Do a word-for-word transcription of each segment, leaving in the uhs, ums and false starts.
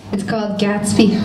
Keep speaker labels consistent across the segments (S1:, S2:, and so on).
S1: It's called Gatsby.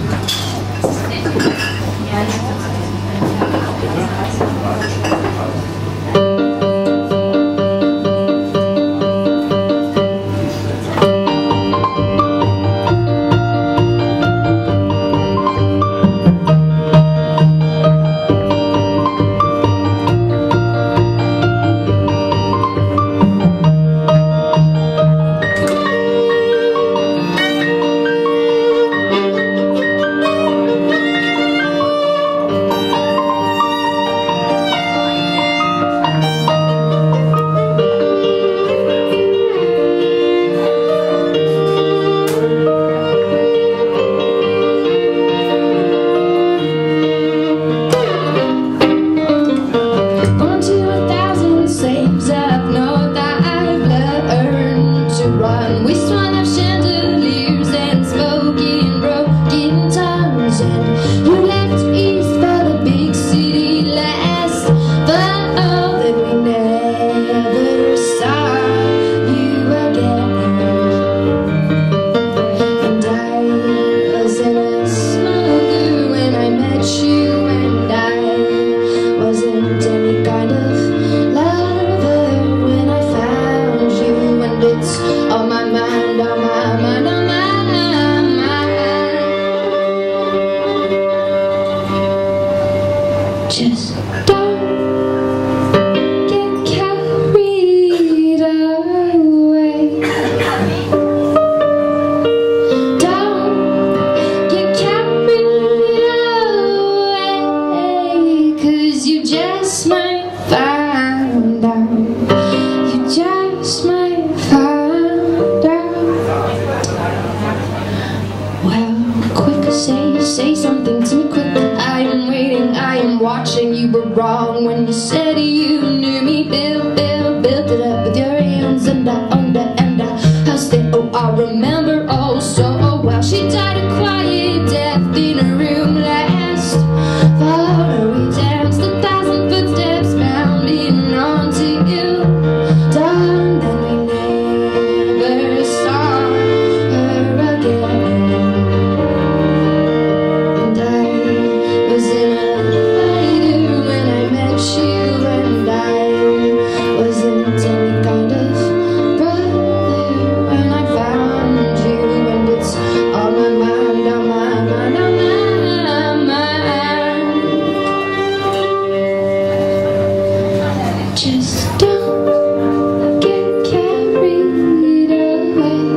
S1: Just don't get carried away. Don't get carried away, 'cause you just might find out. You just might find out. Well, quick, say, say something to me quick. I am waiting, I am watching. You were wrong when you said you knew me. Build, build, build it up with your hands, and I owned it, and I housed it. Oh, I remember oh so well. She died a quiet death in a room last fall. We danced a thousand footsteps pounding onto you, darling. Then we never saw her again. Just don't get carried away.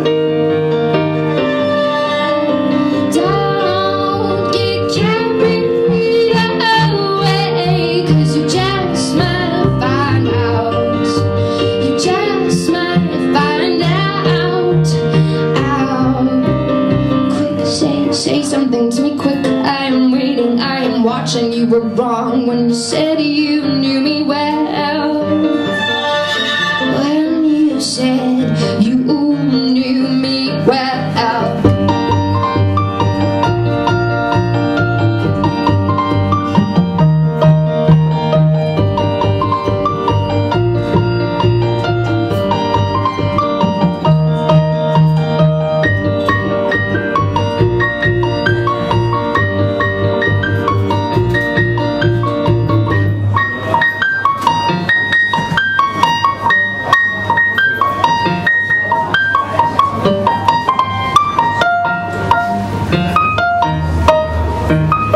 S1: Don't get carried away, 'cause you just might find out. You just might find out. Out. Quick, say, say something to me quick. I am waiting, I am watching. You were wrong when you said you knew me well. When you said you knew me well.
S2: Thank you.